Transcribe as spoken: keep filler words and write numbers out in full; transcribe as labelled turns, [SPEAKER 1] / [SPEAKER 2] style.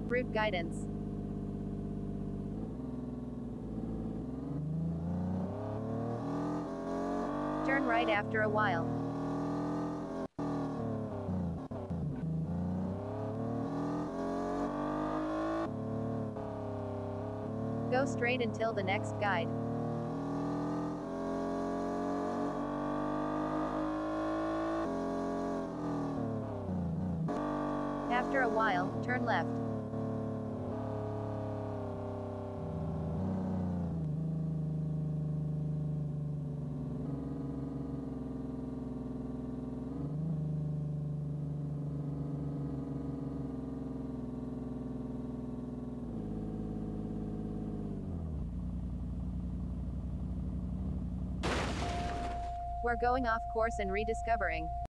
[SPEAKER 1] Route guidance. Turn right after a while. Go straight until the next guide. After a while, turn left. We're going off course and rediscovering.